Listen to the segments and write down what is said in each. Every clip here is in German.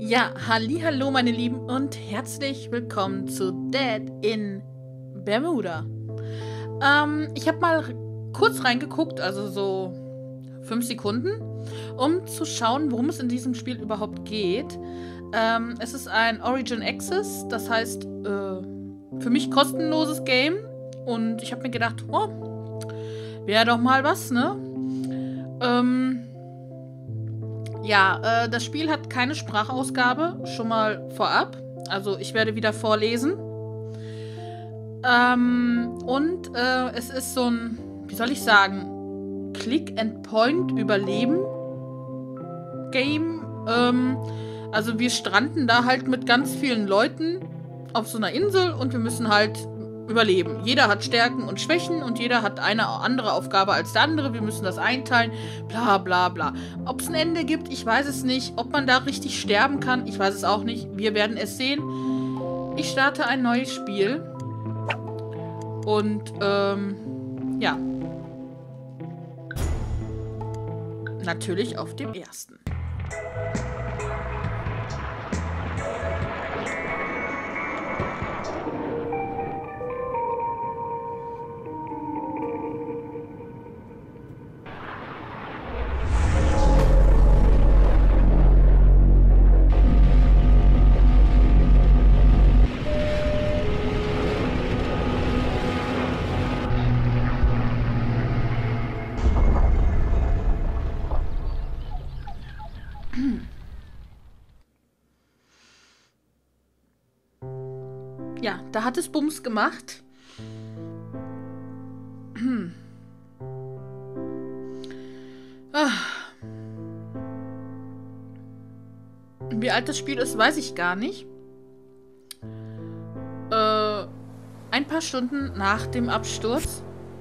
Ja, hallo meine Lieben und herzlich willkommen zu Dead in Bermuda. Ich habe mal kurz reingeguckt, also so 5 Sekunden, um zu schauen, worum es in diesem Spiel überhaupt geht. Es ist ein Origin Access, das heißt für mich kostenloses Game und ich habe mir gedacht, oh, wäre doch mal was, ne? Ja, das Spiel hat keine Sprachausgabe, schon mal vorab. Also ich werde wieder vorlesen. Es ist so ein, wie soll ich sagen, Click-and-Point-Überleben-Game. Also wir stranden da halt mit ganz vielen Leuten auf so einer Insel und wir müssen halt überleben. Jeder hat Stärken und Schwächen und jeder hat eine andere Aufgabe als der andere. Wir müssen das einteilen, bla bla bla. Ob es ein Ende gibt, ich weiß es nicht. Ob man da richtig sterben kann, ich weiß es auch nicht. Wir werden es sehen. Ich starte ein neues Spiel. Und, ja. Natürlich auf dem ersten. Ja, da hat es Bums gemacht. Wie alt das Spiel ist, weiß ich gar nicht. Ein paar Stunden nach dem Absturz.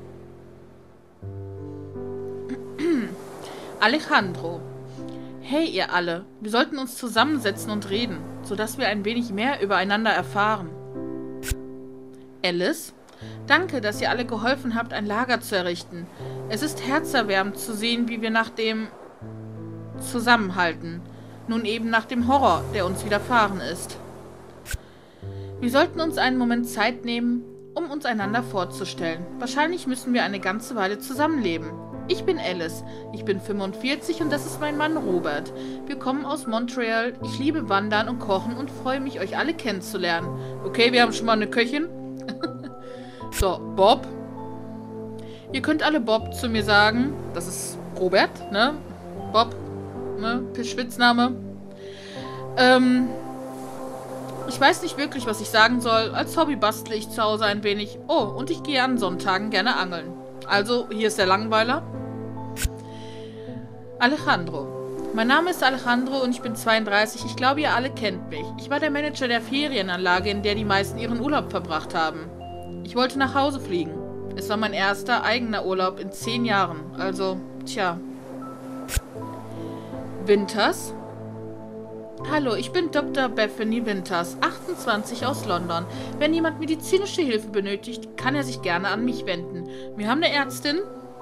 Alejandro. Hey, ihr alle. Wir sollten uns zusammensetzen und reden, sodass wir ein wenig mehr übereinander erfahren. Alice. Danke, dass ihr alle geholfen habt, ein Lager zu errichten. Es ist herzerwärmend zu sehen, wie wir nach dem zusammenhalten. Nun eben nach dem Horror, der uns widerfahren ist. Wir sollten uns einen Moment Zeit nehmen, um uns einander vorzustellen. Wahrscheinlich müssen wir eine ganze Weile zusammenleben. Ich bin Alice, ich bin 45 und das ist mein Mann Robert. Wir kommen aus Montreal, ich liebe Wandern und Kochen und freue mich, euch alle kennenzulernen. Okay, wir haben schon mal eine Köchin. So, Bob. Ihr könnt alle Bob zu mir sagen. Das ist Robert, ne? Bob, ne? Spitzname. Ich weiß nicht wirklich, was ich sagen soll. Als Hobby bastle ich zu Hause ein wenig. Oh, und ich gehe an Sonntagen gerne angeln. Also, hier ist der Langweiler. Alejandro. Mein Name ist Alejandro und ich bin 32. Ich glaube, ihr alle kennt mich. Ich war der Manager der Ferienanlage, in der die meisten ihren Urlaub verbracht haben. Ich wollte nach Hause fliegen. Es war mein erster eigener Urlaub in 10 Jahren. Also, tja. Winters. Hallo, ich bin Dr. Bethany Winters, 28 aus London. Wenn jemand medizinische Hilfe benötigt, kann er sich gerne an mich wenden. Wir haben eine Ärztin.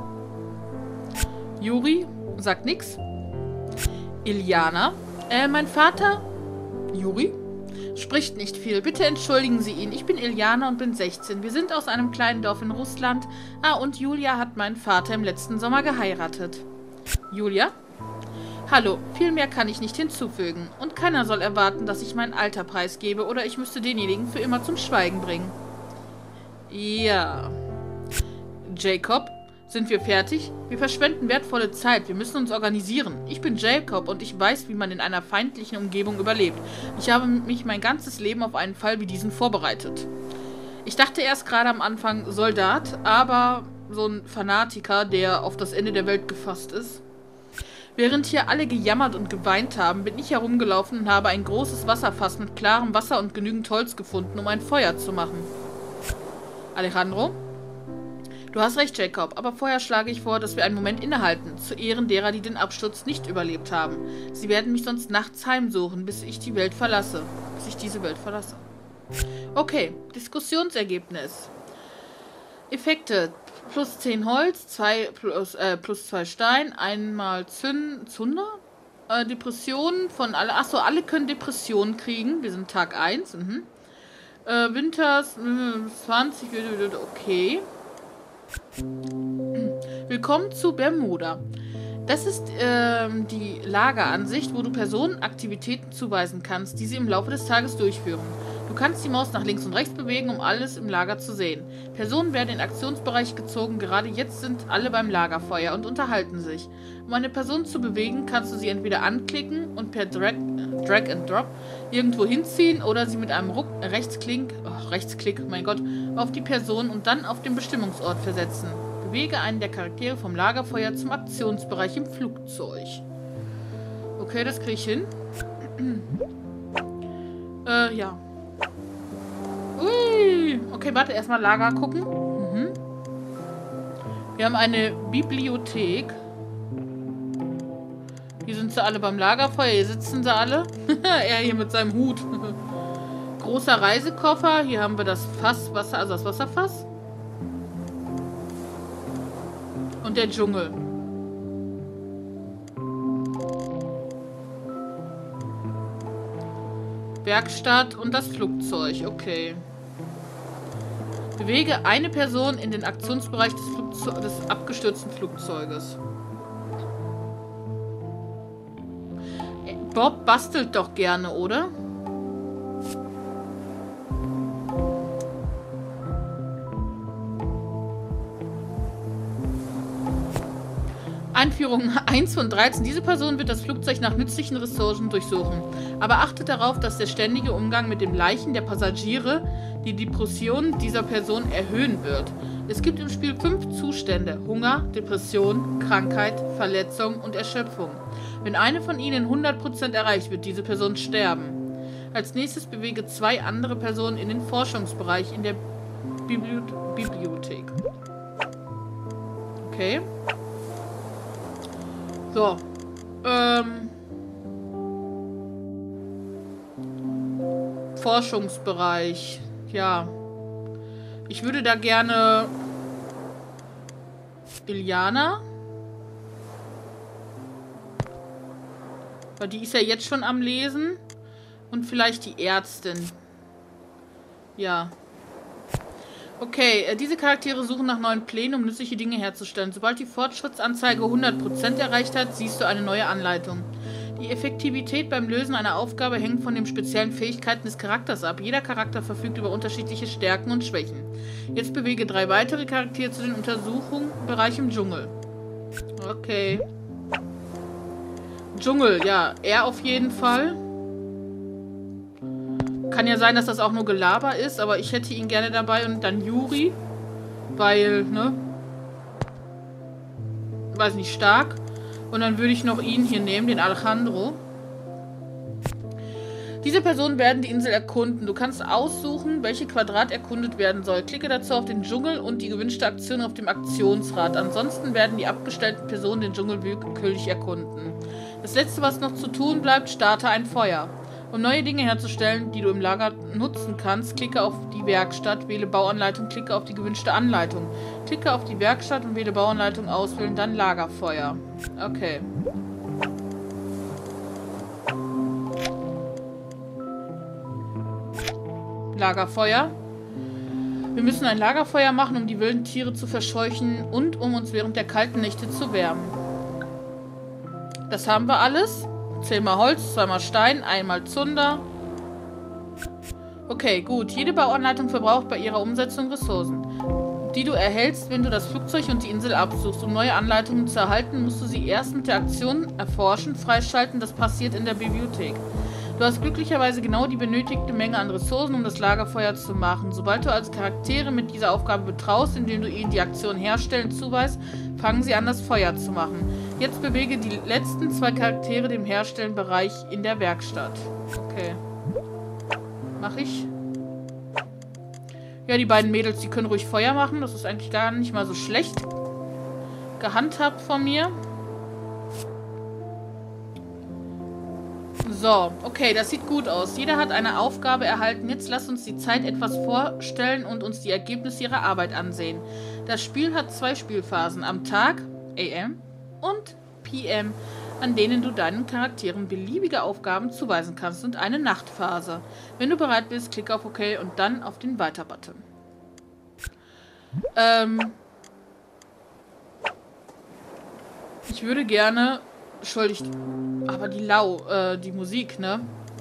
Juri, sagt nix. Iliana. Mein Vater. Juri? Spricht nicht viel. Bitte entschuldigen Sie ihn. Ich bin Iliana und bin 16. Wir sind aus einem kleinen Dorf in Russland. Ah, und Julia hat meinen Vater im letzten Sommer geheiratet. Julia? Hallo, viel mehr kann ich nicht hinzufügen. Und keiner soll erwarten, dass ich mein Alter preisgebe oder ich müsste denjenigen für immer zum Schweigen bringen. Ja. Jacob? Sind wir fertig? Wir verschwenden wertvolle Zeit. Wir müssen uns organisieren. Ich bin Jacob und ich weiß, wie man in einer feindlichen Umgebung überlebt. Ich habe mich mein ganzes Leben auf einen Fall wie diesen vorbereitet. Ich dachte erst gerade am Anfang Soldat, aber so ein Fanatiker, der auf das Ende der Welt gefasst ist. Während hier alle gejammert und geweint haben, bin ich herumgelaufen und habe ein großes Wasserfass mit klarem Wasser und genügend Holz gefunden, um ein Feuer zu machen. Alejandro? Du hast recht, Jacob, aber vorher schlage ich vor, dass wir einen Moment innehalten, zu Ehren derer, die den Absturz nicht überlebt haben. Sie werden mich sonst nachts heimsuchen, bis ich diese Welt verlasse. Okay, Diskussionsergebnis. Effekte. Plus 10 Holz, plus 2 Stein, einmal Zunder, Depressionen von alle. Achso, alle können Depressionen kriegen. Wir sind Tag 1. Winters 20. Okay. Willkommen zu Bermuda. Das ist die Lageransicht, wo du Personen Aktivitäten zuweisen kannst, die sie im Laufe des Tages durchführen. Du kannst die Maus nach links und rechts bewegen, um alles im Lager zu sehen. Personen werden in den Aktionsbereich gezogen. Gerade jetzt sind alle beim Lagerfeuer und unterhalten sich. Um eine Person zu bewegen, kannst du sie entweder anklicken und per Drag and Drop irgendwo hinziehen oder sie mit einem Rechtsklick, mein Gott, auf die Person und dann auf den Bestimmungsort versetzen. Bewege einen der Charaktere vom Lagerfeuer zum Aktionsbereich im Flugzeug. Okay, das kriege ich hin. Ja. Ui. Okay, warte, erstmal Lager gucken. Wir haben eine Bibliothek. Hier sind sie alle beim Lagerfeuer. Hier sitzen sie alle. Er hier mit seinem Hut. Großer Reisekoffer. Hier haben wir das Fass, Wasser, also das Wasserfass. Und der Dschungel. Werkstatt und das Flugzeug. Okay. Bewege eine Person in den Aktionsbereich des abgestürzten Flugzeuges. Bob bastelt doch gerne, oder? Einführung 1 von 13. Diese Person wird das Flugzeug nach nützlichen Ressourcen durchsuchen. Aber achtet darauf, dass der ständige Umgang mit den Leichen der Passagiere die Depression dieser Person erhöhen wird. Es gibt im Spiel 5 Zustände: Hunger, Depression, Krankheit, Verletzung und Erschöpfung. Wenn eine von ihnen 100% erreicht, wird diese Person sterben. Als nächstes bewege 2 andere Personen in den Forschungsbereich in der Bibliothek. Okay. So. Forschungsbereich. Ja. Ich würde da gerne Iliana. Weil die ist ja jetzt schon am Lesen. Und vielleicht die Ärztin. Ja. Okay, diese Charaktere suchen nach neuen Plänen, um nützliche Dinge herzustellen. Sobald die Fortschrittsanzeige 100% erreicht hat, siehst du eine neue Anleitung. Die Effektivität beim Lösen einer Aufgabe hängt von den speziellen Fähigkeiten des Charakters ab. Jeder Charakter verfügt über unterschiedliche Stärken und Schwächen. Jetzt bewege 3 weitere Charaktere zu den Untersuchungsbereich im Dschungel. Okay. Dschungel, ja. Er auf jeden Fall. Kann ja sein, dass das auch nur Gelaber ist, aber ich hätte ihn gerne dabei und dann Yuri. Weil, ne? Weiß nicht, stark. Und dann würde ich noch ihn hier nehmen, den Alejandro. Diese Personen werden die Insel erkunden. Du kannst aussuchen, welche Quadrat erkundet werden soll. Klicke dazu auf den Dschungel und die gewünschte Aktion auf dem Aktionsrad. Ansonsten werden die abgestellten Personen den Dschungel willkürlich erkunden. Das letzte, was noch zu tun bleibt, starte ein Feuer. Um neue Dinge herzustellen, die du im Lager nutzen kannst, klicke auf die Werkstatt, wähle Bauanleitung, klicke auf die gewünschte Anleitung. Klicke auf die Werkstatt und wähle Bauanleitung auswählen, dann Lagerfeuer. Okay. Lagerfeuer. Wir müssen ein Lagerfeuer machen, um die wilden Tiere zu verscheuchen und um uns während der kalten Nächte zu wärmen. Das haben wir alles. 10-mal Holz, 2-mal Stein, 1-mal Zunder. Okay, gut. Jede Bauanleitung verbraucht bei ihrer Umsetzung Ressourcen, die du erhältst, wenn du das Flugzeug und die Insel absuchst. Um neue Anleitungen zu erhalten, musst du sie erst mit der Aktion erforschen, freischalten. Das passiert in der Bibliothek. Du hast glücklicherweise genau die benötigte Menge an Ressourcen, um das Lagerfeuer zu machen. Sobald du also Charaktere mit dieser Aufgabe betraust, indem du ihnen die Aktion Herstellen zuweist, fangen sie an, das Feuer zu machen. Jetzt bewege die letzten 2 Charaktere dem Herstellenbereich in der Werkstatt. Okay. Mach ich. Ja, die beiden Mädels, die können ruhig Feuer machen. Das ist eigentlich gar nicht mal so schlecht gehandhabt von mir. So, okay, das sieht gut aus. Jeder hat eine Aufgabe erhalten. Jetzt lass uns die Zeit etwas vorstellen und uns die Ergebnisse ihrer Arbeit ansehen. Das Spiel hat 2 Spielphasen. Am Tag, AM, und PM. an denen du deinen Charakteren beliebige Aufgaben zuweisen kannst und eine Nachtphase. Wenn du bereit bist, klicke auf OK und dann auf den Weiter-Button. Ich würde gerne... Entschuldigt. Aber die Musik, ne?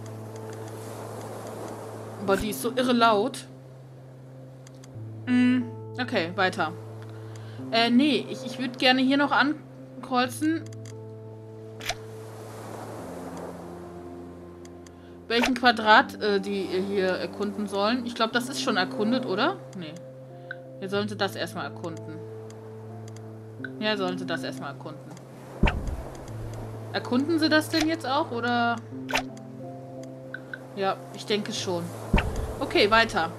Aber die ist so irre laut. Okay, weiter. Nee, ich würde gerne hier noch ankreuzen. Welchen Quadrat die hier erkunden sollen. Ich glaube, das ist schon erkundet, oder? Nee. Wir sollten das erstmal erkunden. Ja, sollte das erstmal erkunden. Erkunden sie das denn jetzt auch, oder? Ja, ich denke schon. Okay, weiter.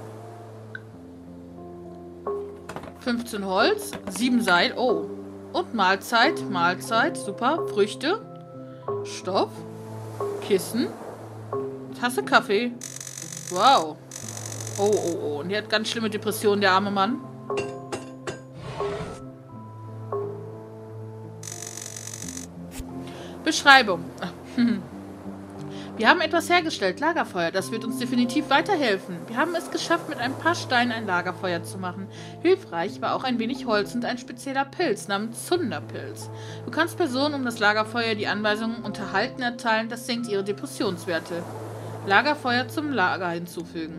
15 Holz, 7 Seil, oh. Und Mahlzeit, Mahlzeit, super. Früchte, Stoff, Kissen, Tasse Kaffee. Wow. Oh, oh, oh. Und die hat ganz schlimme Depressionen, der arme Mann. Beschreibung. Wir haben etwas hergestellt, Lagerfeuer. Das wird uns definitiv weiterhelfen. Wir haben es geschafft, mit ein paar Steinen ein Lagerfeuer zu machen. Hilfreich war auch ein wenig Holz und ein spezieller Pilz namens Zunderpilz. Du kannst Personen um das Lagerfeuer die Anweisungen unterhalten erteilen, das senkt ihre Depressionswerte. Lagerfeuer zum Lager hinzufügen.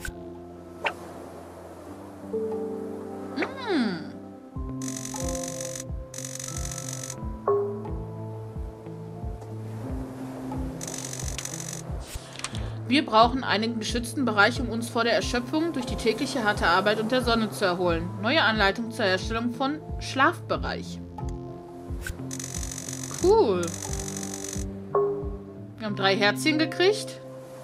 Wir brauchen einen geschützten Bereich, um uns vor der Erschöpfung durch die tägliche harte Arbeit und der Sonne zu erholen. Neue Anleitung zur Herstellung von Schlafbereich. Cool. Wir haben 3 Herzchen gekriegt.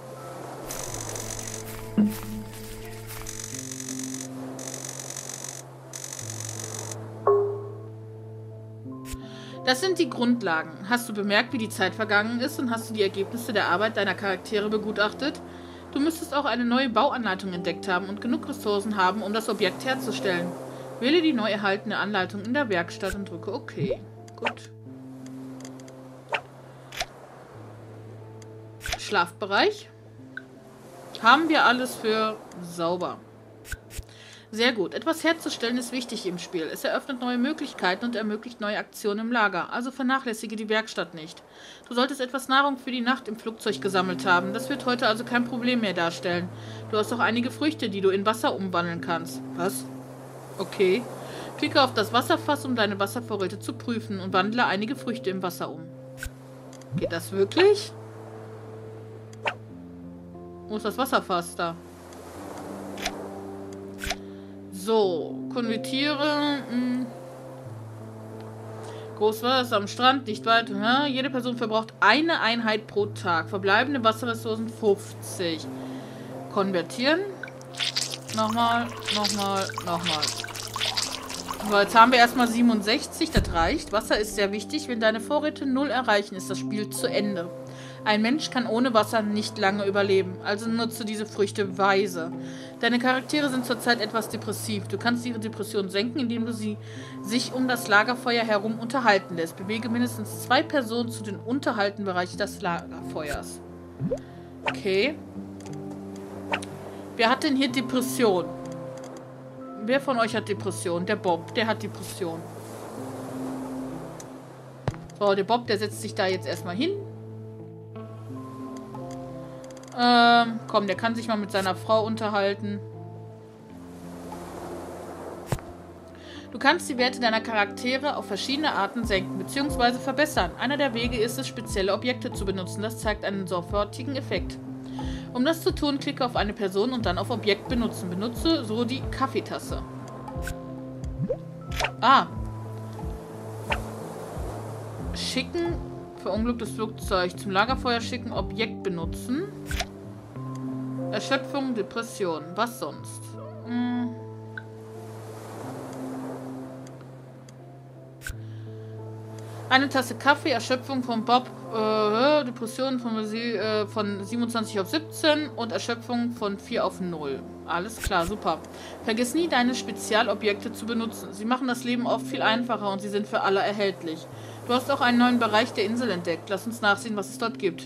Das sind die Grundlagen. Hast du bemerkt, wie die Zeit vergangen ist und hast du die Ergebnisse der Arbeit deiner Charaktere begutachtet? Du müsstest auch eine neue Bauanleitung entdeckt haben und genug Ressourcen haben, um das Objekt herzustellen. Wähle die neu erhaltene Anleitung in der Werkstatt und drücke OK. Gut. Schlafbereich. Haben wir alles für sauber. Sehr gut. Etwas herzustellen ist wichtig im Spiel. Es eröffnet neue Möglichkeiten und ermöglicht neue Aktionen im Lager. Also vernachlässige die Werkstatt nicht. Du solltest etwas Nahrung für die Nacht im Flugzeug gesammelt haben. Das wird heute also kein Problem mehr darstellen. Du hast auch einige Früchte, die du in Wasser umwandeln kannst. Was? Okay. Klicke auf das Wasserfass, um deine Wasservorräte zu prüfen und wandle einige Früchte im Wasser um. Geht das wirklich? Wo ist das Wasserfass da? So, konvertiere. Großwasser am Strand, nicht weit. Ja, jede Person verbraucht eine Einheit pro Tag. Verbleibende Wasserressourcen 50. Konvertieren. Nochmal, nochmal, nochmal. So, jetzt haben wir erstmal 67, das reicht. Wasser ist sehr wichtig. Wenn deine Vorräte 0 erreichen, ist das Spiel zu Ende. Ein Mensch kann ohne Wasser nicht lange überleben, also nutze diese Früchte weise. Deine Charaktere sind zurzeit etwas depressiv. Du kannst ihre Depression senken, indem du sie sich um das Lagerfeuer herum unterhalten lässt. Bewege mindestens 2 Personen zu den Unterhaltenbereich des Lagerfeuers. Okay. Wer hat denn hier Depression? Wer von euch hat Depression? Der Bob, der hat Depression. So, der Bob, der setzt sich da jetzt erstmal hin. Komm, der kann sich mal mit seiner Frau unterhalten. Du kannst die Werte deiner Charaktere auf verschiedene Arten senken bzw. verbessern. Einer der Wege ist es, spezielle Objekte zu benutzen. Das zeigt einen sofortigen Effekt. Um das zu tun, klicke auf eine Person und dann auf Objekt benutzen. Benutze so die Kaffeetasse. Ah. Schicken. Verunglücktes Flugzeug. Zum Lagerfeuer schicken. Objekt benutzen. Erschöpfung, Depression. Was sonst? Eine Tasse Kaffee, Erschöpfung von Bob, Depression von 27 auf 17 und Erschöpfung von 4 auf 0. Alles klar, super. Vergiss nie, deine Spezialobjekte zu benutzen. Sie machen das Leben oft viel einfacher und sie sind für alle erhältlich. Du hast auch einen neuen Bereich der Insel entdeckt. Lass uns nachsehen, was es dort gibt.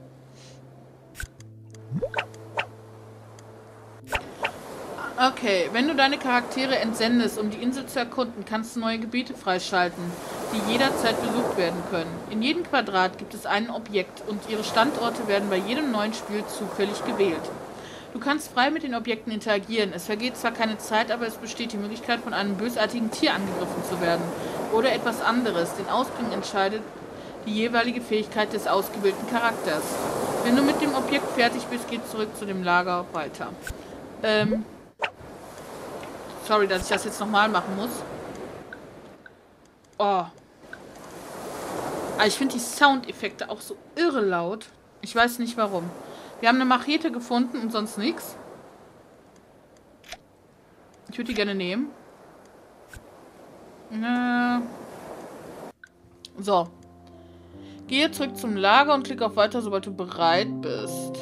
Okay, wenn du deine Charaktere entsendest, um die Insel zu erkunden, kannst du neue Gebiete freischalten, die jederzeit besucht werden können. In jedem Quadrat gibt es ein Objekt und ihre Standorte werden bei jedem neuen Spiel zufällig gewählt. Du kannst frei mit den Objekten interagieren. Es vergeht zwar keine Zeit, aber es besteht die Möglichkeit, von einem bösartigen Tier angegriffen zu werden. Oder etwas anderes. Den Ausgang entscheidet die jeweilige Fähigkeit des ausgewählten Charakters. Wenn du mit dem Objekt fertig bist, geht zurück zu dem Lager weiter. Sorry, dass ich das jetzt nochmal machen muss. Oh. Aber ich finde die Soundeffekte auch so irre laut. Ich weiß nicht warum. Wir haben eine Machete gefunden und sonst nichts. Ich würde die gerne nehmen. So. Gehe zurück zum Lager und klicke auf Weiter, sobald du bereit bist.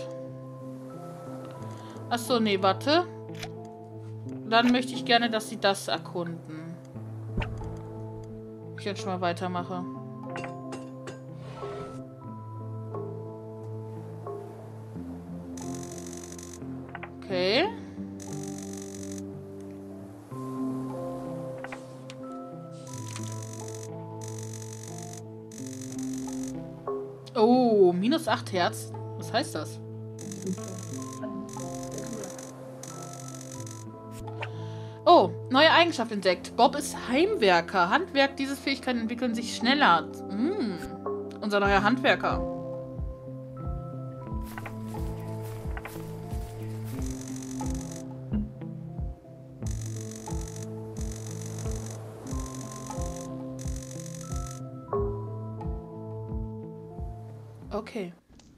Achso, nee, warte. Dann möchte ich gerne, dass sie das erkunden. Ich jetzt schon mal weitermache. Okay. Oh, minus 8 Herz. Was heißt das? Oh, neue Eigenschaft entdeckt. Bob ist Heimwerker. Handwerk, diese Fähigkeiten entwickeln sich schneller. Unser neuer Handwerker. Okay.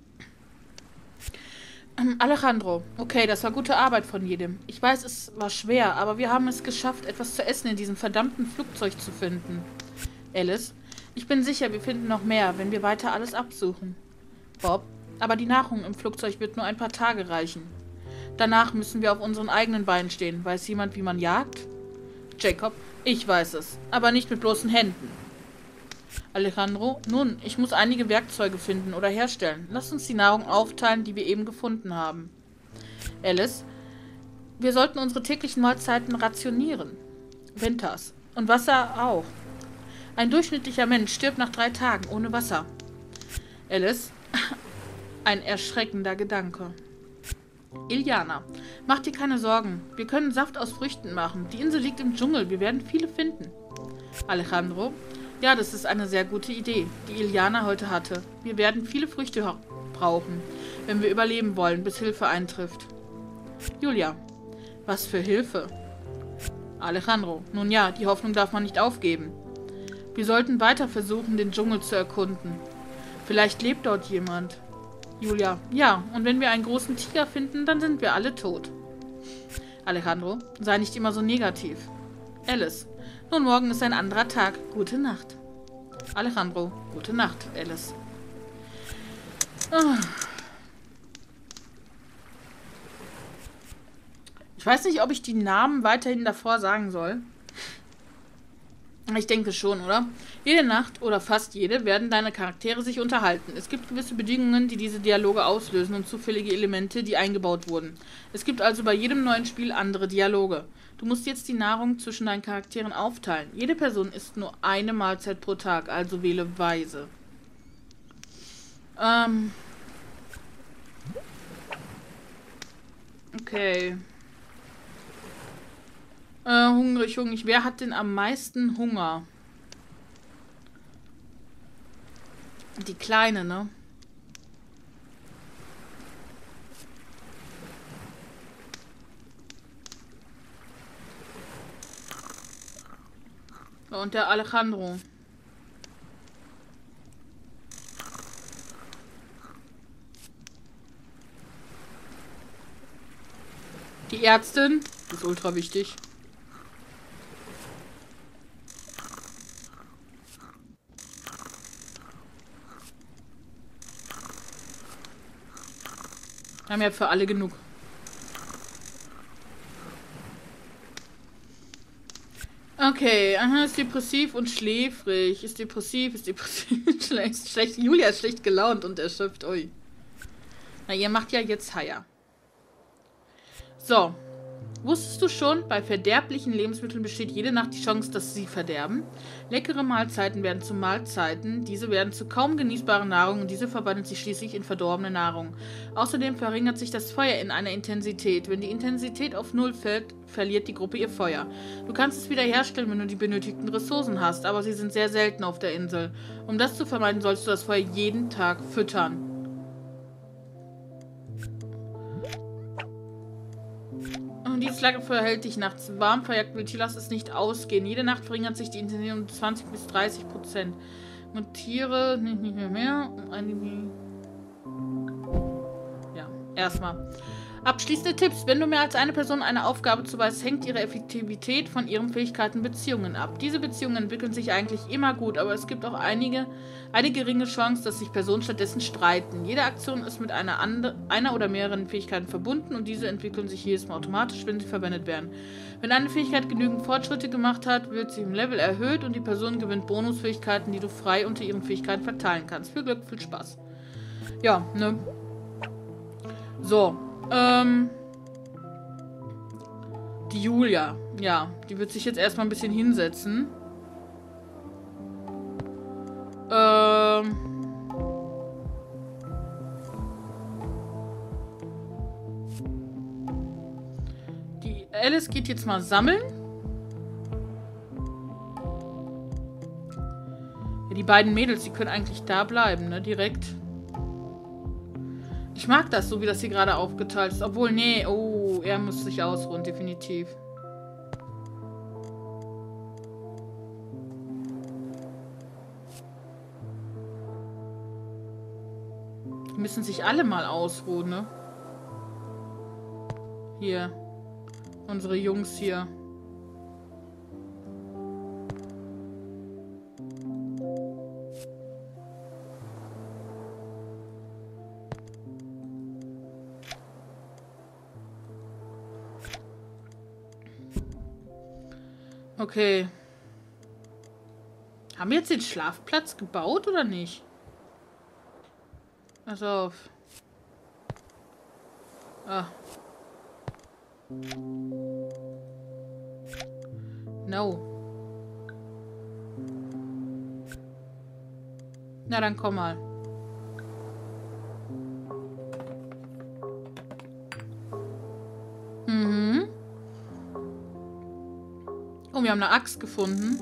Alejandro, okay, das war gute Arbeit von jedem. Ich weiß, es war schwer, aber wir haben es geschafft, etwas zu essen in diesem verdammten Flugzeug zu finden. Alice, ich bin sicher, wir finden noch mehr, wenn wir weiter alles absuchen. Bob, aber die Nahrung im Flugzeug wird nur ein paar Tage reichen. Danach müssen wir auf unseren eigenen Beinen stehen. Weiß jemand, wie man jagt? Jacob, ich weiß es, aber nicht mit bloßen Händen. Alejandro, nun, ich muss einige Werkzeuge finden oder herstellen. Lass uns die Nahrung aufteilen, die wir eben gefunden haben. Alice, wir sollten unsere täglichen Mahlzeiten rationieren. Winters. Und Wasser auch. Ein durchschnittlicher Mensch stirbt nach 3 Tagen ohne Wasser. Alice, ein erschreckender Gedanke. Iliana, mach dir keine Sorgen. Wir können Saft aus Früchten machen. Die Insel liegt im Dschungel. Wir werden viele finden. Alejandro, ja, das ist eine sehr gute Idee, die Iliana heute hatte. Wir werden viele Früchte brauchen, wenn wir überleben wollen, bis Hilfe eintrifft. Julia, was für Hilfe? Alejandro, nun ja, die Hoffnung darf man nicht aufgeben. Wir sollten weiter versuchen, den Dschungel zu erkunden. Vielleicht lebt dort jemand. Julia, ja, und wenn wir einen großen Tiger finden, dann sind wir alle tot. Alejandro, sei nicht immer so negativ. Alice, nun, morgen ist ein anderer Tag. Gute Nacht. Alejandro, gute Nacht, Alice. Ich weiß nicht, ob ich die Namen weiterhin davor sagen soll. Ich denke schon, oder? Jede Nacht oder fast jede werden deine Charaktere sich unterhalten. Es gibt gewisse Bedingungen, die diese Dialoge auslösen und zufällige Elemente, die eingebaut wurden. Es gibt also bei jedem neuen Spiel andere Dialoge. Du musst jetzt die Nahrung zwischen deinen Charakteren aufteilen. Jede Person isst nur eine Mahlzeit pro Tag, also wähle weise. Okay. Hungrig. Wer hat denn am meisten Hunger? Die Kleine, ne? Und der Alejandro. Die Ärztin. Das ist ultra wichtig. Wir haben ja für alle genug. Okay, aha, ist depressiv und schläfrig. Ist depressiv, schlecht. Julia ist schlecht gelaunt und erschöpft. Ui. Na, ihr macht ja jetzt Haier. So. Wusstest du schon, bei verderblichen Lebensmitteln besteht jede Nacht die Chance, dass sie verderben? Leckere Mahlzeiten werden zu Mahlzeiten, diese werden zu kaum genießbaren Nahrung und diese verwandelt sich schließlich in verdorbene Nahrung. Außerdem verringert sich das Feuer in einer Intensität. Wenn die Intensität auf 0 fällt, verliert die Gruppe ihr Feuer. Du kannst es wiederherstellen, wenn du die benötigten Ressourcen hast, aber sie sind sehr selten auf der Insel. Um das zu vermeiden, sollst du das Feuer jeden Tag füttern. Dieses Lagerfeuer hält dich nachts warm, verjagt Wildtier, lass es nicht ausgehen. Jede Nacht verringert sich die Intensität um 20 bis 30%. Und Tiere nicht mehr. Ja, erstmal. Abschließende Tipps. Wenn du mehr als eine Person eine Aufgabe zuweist, hängt ihre Effektivität von ihren Fähigkeiten Beziehungen ab. Diese Beziehungen entwickeln sich eigentlich immer gut, aber es gibt auch eine geringe Chance, dass sich Personen stattdessen streiten. Jede Aktion ist mit einer oder mehreren Fähigkeiten verbunden und diese entwickeln sich jedes Mal automatisch, wenn sie verwendet werden. Wenn eine Fähigkeit genügend Fortschritte gemacht hat, wird sie im Level erhöht und die Person gewinnt Bonusfähigkeiten, die du frei unter ihren Fähigkeiten verteilen kannst. Viel Glück, viel Spaß. Ja, ne? So. Die Julia. Ja, die wird sich jetzt erstmal ein bisschen hinsetzen. Die Alice geht jetzt mal sammeln. Ja, die beiden Mädels, die können eigentlich da bleiben, ne? Direkt. Ich mag das, so wie das hier gerade aufgeteilt ist. Obwohl, nee, oh, er muss sich ausruhen, definitiv. Die müssen sich alle mal ausruhen, ne? Hier. Unsere Jungs hier. Okay. Haben wir jetzt den Schlafplatz gebaut oder nicht? Pass auf. Ah. No. Na, dann komm mal. Mhm. Oh, wir haben eine Axt gefunden.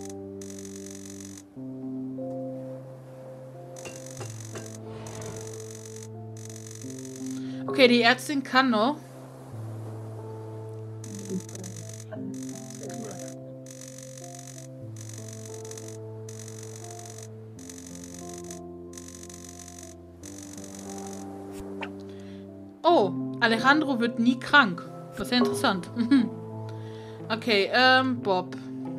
Okay, die Ärztin kann noch. Oh, Alejandro wird nie krank. Das ist ja interessant. Okay, Bob.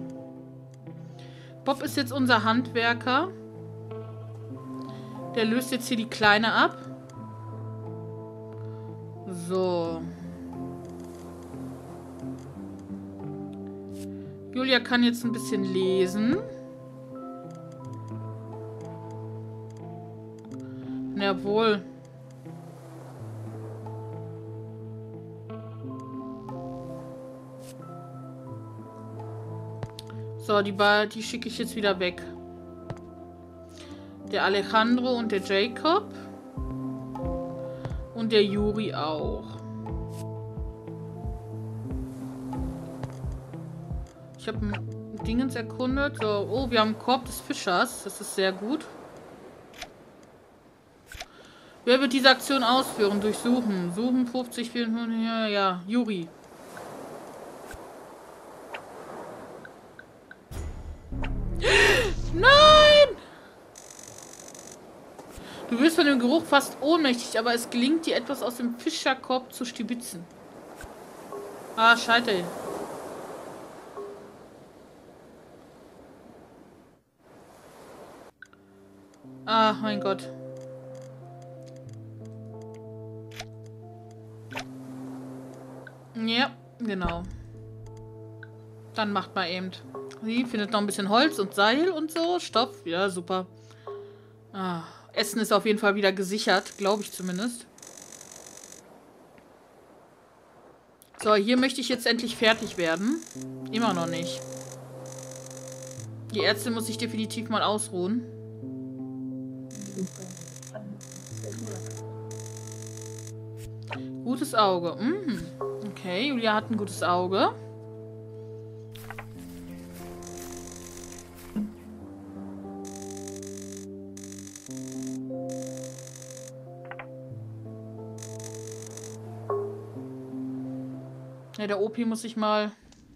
Bob ist jetzt unser Handwerker. Der löst jetzt hier die Kleine ab. So. Julia kann jetzt ein bisschen lesen. Jawohl. So, die schicke ich jetzt wieder weg. Der Alejandro und der Jacob. Und der Juri auch. Ich habe ein Dingens erkundet. So, oh, wir haben einen Korb des Fischers. Das ist sehr gut. Wer wird diese Aktion ausführen? Durchsuchen. Suchen 50, 400, ja, Juri. Nein! Du wirst von dem Geruch fast ohnmächtig, aber es gelingt dir, etwas aus dem Fischerkorb zu stibitzen. Ah, Scheiße. Ah, mein Gott. Ja, genau. Dann macht mal eben. Sie findet noch ein bisschen Holz und Seil und so. Stoff. Ja, super. Ah, Essen ist auf jeden Fall wieder gesichert. Glaube ich zumindest. So, hier möchte ich jetzt endlich fertig werden. Immer noch nicht. Die Ärztin muss sich definitiv mal ausruhen. Gutes Auge. Mhm. Okay, Julia hat ein gutes Auge. Ja, der OP muss ich mal...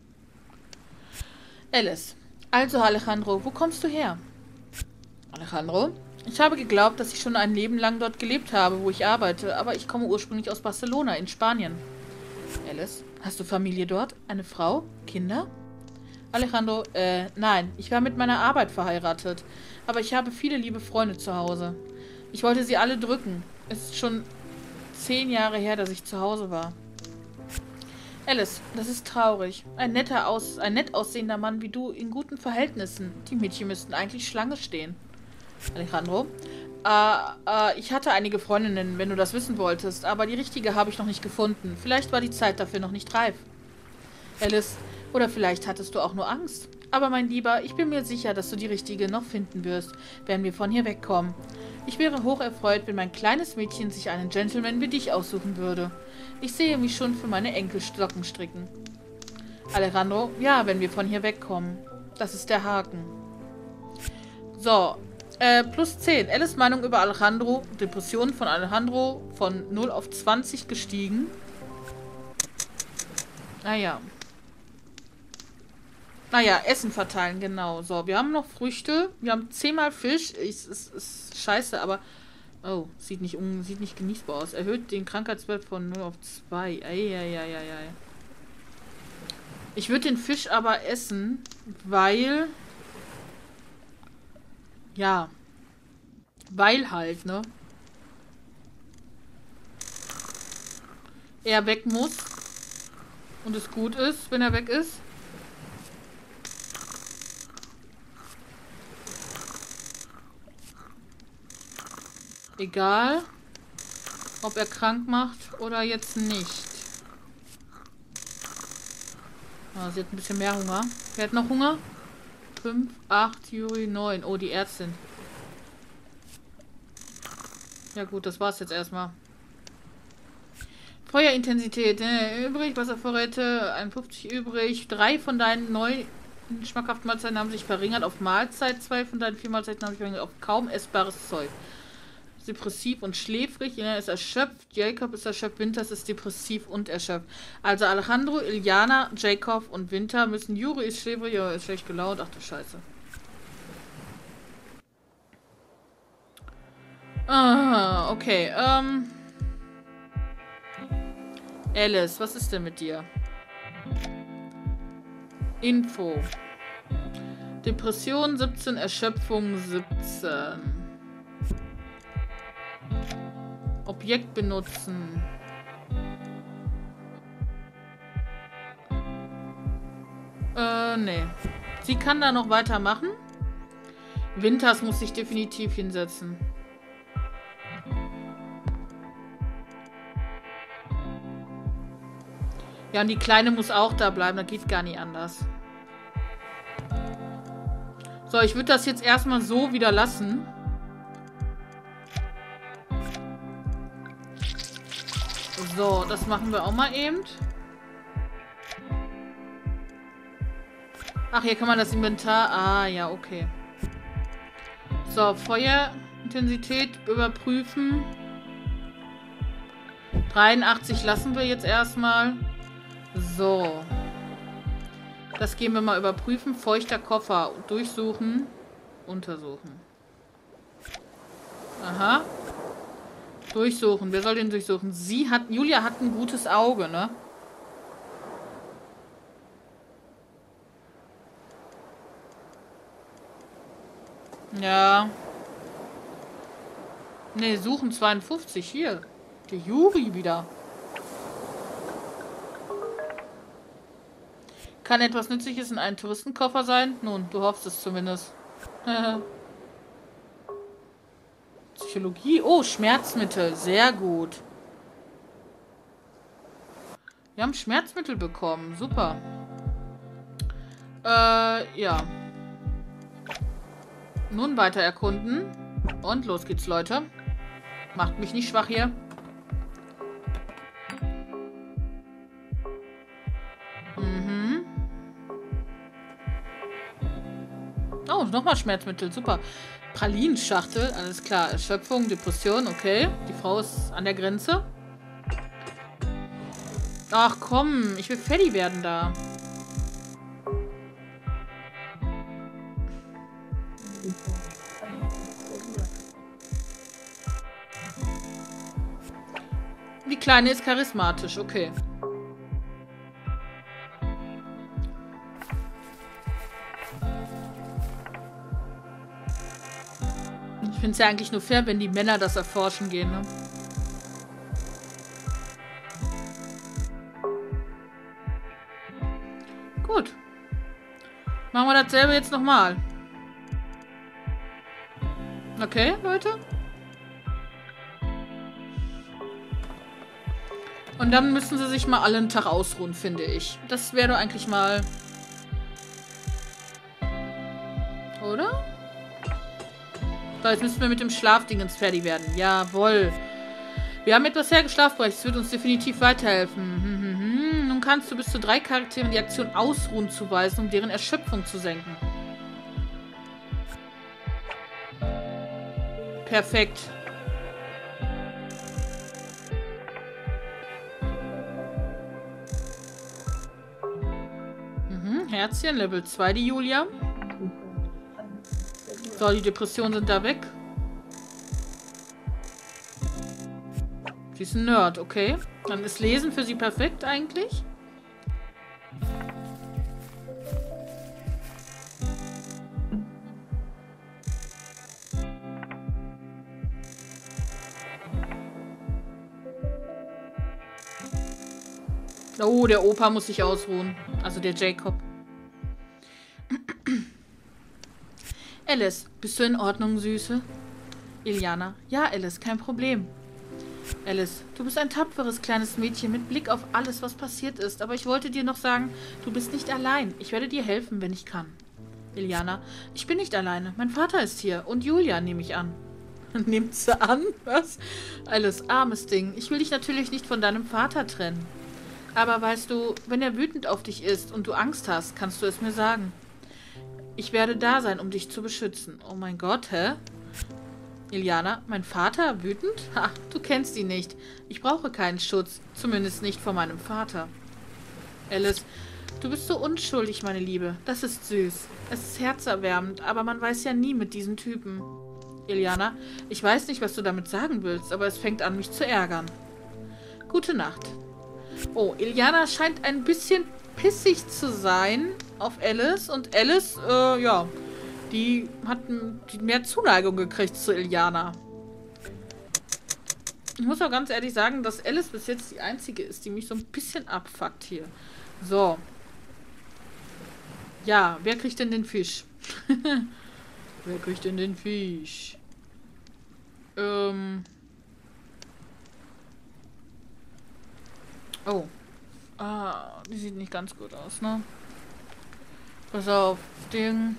Alice. Also, Alejandro, wo kommst du her? Alejandro? Ich habe geglaubt, dass ich schon ein Leben lang dort gelebt habe, wo ich arbeite, aber ich komme ursprünglich aus Barcelona in Spanien. Alice, hast du Familie dort? Eine Frau? Kinder? Alejandro, nein, ich war mit meiner Arbeit verheiratet, aber ich habe viele liebe Freunde zu Hause. Ich wollte sie alle drücken. Es ist schon 10 Jahre her, dass ich zu Hause war. Alice, das ist traurig. Ein nett aussehender Mann wie du in guten Verhältnissen. Die Mädchen müssten eigentlich Schlange stehen. Alejandro? Ich hatte einige Freundinnen, wenn du das wissen wolltest, aber die richtige habe ich noch nicht gefunden. Vielleicht war die Zeit dafür noch nicht reif. Alice, oder vielleicht hattest du auch nur Angst. Aber mein Lieber, ich bin mir sicher, dass du die richtige noch finden wirst, wenn wir von hier wegkommen. Ich wäre hocherfreut, wenn mein kleines Mädchen sich einen Gentleman wie dich aussuchen würde. Ich sehe mich schon für meine Enkel Socken stricken. Alejandro, ja, wenn wir von hier wegkommen. Das ist der Haken. So, plus 10. Alice Meinung über Alejandro. Depression von Alejandro von 0 auf 20 gestiegen. Naja. Naja, Essen verteilen, genau. So, wir haben noch Früchte. Wir haben 10-mal Fisch. Ist scheiße, aber... Oh, sieht nicht genießbar aus. Erhöht den Krankheitswert von 0 auf 2. Eieieiei. Ich würde den Fisch aber essen, weil... Ja. Weil halt, ne? Er weg muss. Und es gut ist, wenn er weg ist. Egal, ob er krank macht oder jetzt nicht. Ah, sie hat ein bisschen mehr Hunger. Wer hat noch Hunger? 5, 8, Juri, 9. Oh, die Ärztin. Ja gut, das war's jetzt erstmal. Feuerintensität, übrig, Wasservorräte, 51 übrig. 3 von deinen 9 schmackhaften Mahlzeiten haben sich verringert auf Mahlzeit. 2 von deinen 4 Mahlzeiten haben sich verringert auf kaum essbares Zeug. Depressiv und schläfrig, Iliana ist erschöpft, Jacob ist erschöpft, Winters ist depressiv und erschöpft. Also Alejandro, Iliana, Jacob und Winter müssen... Juri ist schläfrig, ja, ist schlecht gelaunt. Ach du Scheiße. Ah, okay, Alice, was ist denn mit dir? Info. Depression 17, Erschöpfung 17. Objekt benutzen. Nee. Sie kann da noch weitermachen. Winters muss sich definitiv hinsetzen. Ja, und die Kleine muss auch da bleiben. Das geht gar nicht anders. So, ich würde das jetzt erstmal so wieder lassen. So, das machen wir auch mal eben. Ach, hier kann man das Inventar... Ah, ja, okay. So, Feuerintensität überprüfen. 83 lassen wir jetzt erstmal. So. Das gehen wir mal überprüfen. Feuchter Koffer. Durchsuchen. Untersuchen. Aha. Durchsuchen. Wer soll den durchsuchen? Julia hat ein gutes Auge, ne? Ja. Ne, suchen 52. Hier. Der Juri wieder. Kann etwas Nützliches in einem Touristenkoffer sein? Nun, du hoffst es zumindest. Psychologie. Oh, Schmerzmittel. Sehr gut. Wir haben Schmerzmittel bekommen. Super. Ja. Nun weiter erkunden. Und los geht's, Leute. Macht mich nicht schwach hier. Oh, nochmal Schmerzmittel. Super. Pralinschachtel. Alles klar. Erschöpfung, Depression. Okay. Die Frau ist an der Grenze. Ach komm. Ich will fertig werden da. Die Kleine ist charismatisch. Okay. Ich finde es ja eigentlich nur fair, wenn die Männer das erforschen gehen, ne? Gut. Machen wir dasselbe jetzt nochmal. Okay, Leute. Und dann müssen sie sich mal alle einen Tag ausruhen, finde ich. Das wäre doch eigentlich mal... Oder? So, jetzt müssen wir mit dem Schlafdingens fertig werden. Jawohl. Wir haben etwas hergeschlafbereicht. Das wird uns definitiv weiterhelfen. Nun kannst du bis zu 3 Charakteren die Aktion Ausruhen zuweisen, um deren Erschöpfung zu senken. Perfekt. Herzchen, Level 2, die Julia. So, die Depressionen sind da weg. Sie ist ein Nerd, okay. Dann ist Lesen für sie perfekt eigentlich. Oh, der Opa muss sich ausruhen. Also der Jacob. Alice, bist du in Ordnung, Süße? Iliana, ja, Alice, kein Problem. Alice, du bist ein tapferes kleines Mädchen mit Blick auf alles, was passiert ist. Aber ich wollte dir noch sagen, du bist nicht allein. Ich werde dir helfen, wenn ich kann. Iliana, ich bin nicht alleine. Mein Vater ist hier. Und Julia, nehme ich an. Nimmt sie an? Was? Alice, armes Ding. Ich will dich natürlich nicht von deinem Vater trennen. Aber weißt du, wenn er wütend auf dich ist und du Angst hast, kannst du es mir sagen. Ich werde da sein, um dich zu beschützen. Oh mein Gott, hä? Iliana, mein Vater? Wütend? Ha, du kennst ihn nicht. Ich brauche keinen Schutz. Zumindest nicht vor meinem Vater. Alice, du bist so unschuldig, meine Liebe. Das ist süß. Es ist herzerwärmend, aber man weiß ja nie mit diesen Typen. Iliana, ich weiß nicht, was du damit sagen willst, aber es fängt an, mich zu ärgern. Gute Nacht. Oh, Iliana scheint ein bisschen pissig zu sein auf Alice. Und Alice, ja, die hat mehr Zuneigung gekriegt zu Iliana. Ich muss auch ganz ehrlich sagen, dass Alice bis jetzt die einzige ist, die mich so ein bisschen abfuckt hier. So. Ja, wer kriegt denn den Fisch? Wer kriegt denn den Fisch? Oh. Ah, die sieht nicht ganz gut aus, ne? Pass auf, Ding.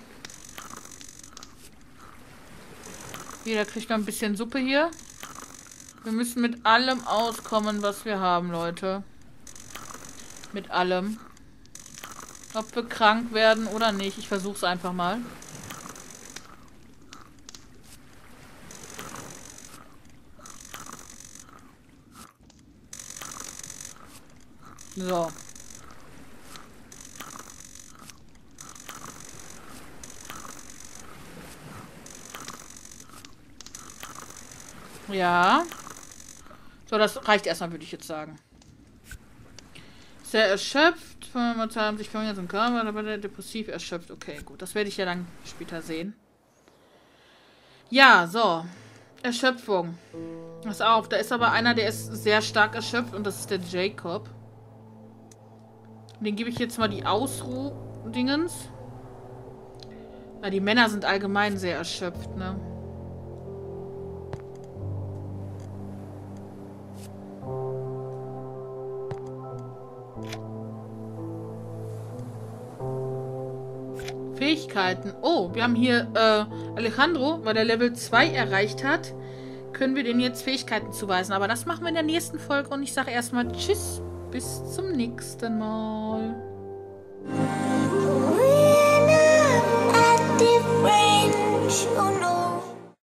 Jeder kriegt mal ein bisschen Suppe hier. Wir müssen mit allem auskommen, was wir haben, Leute. Mit allem. Ob wir krank werden oder nicht. Ich versuch's einfach mal. So. Ja. So, das reicht erstmal, würde ich jetzt sagen. Sehr erschöpft. Haben sich verringert im Körper, aber der depressiv erschöpft. Okay, gut. Das werde ich ja dann später sehen. Ja, so. Erschöpfung. Pass auf, da ist aber einer, der ist sehr stark erschöpft und das ist der Jacob. Den gebe ich jetzt mal die Ausruh-Dingens. Weil die Männer sind allgemein sehr erschöpft, ne? Fähigkeiten. Oh, wir haben hier Alejandro, weil der Level 2 erreicht hat, können wir denen jetzt Fähigkeiten zuweisen. Aber das machen wir in der nächsten Folge und ich sage erstmal Tschüss, bis zum nächsten Mal. When I'm at the range, you know